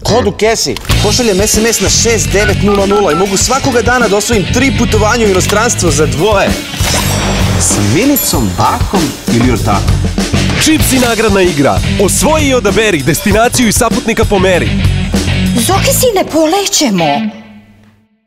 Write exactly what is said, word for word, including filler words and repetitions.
Kod u kesi. Pošaljem es em es na šest devet nula nula i mogu svakoga dana da osvojim tri putovanja u inostranstvo za dvoje. S Milicom, bakom ili ortakom? Čipsi nagradna igra. Osvoji i odaberi destinaciju i saputnika po meri. Zoki, sine, polećemo.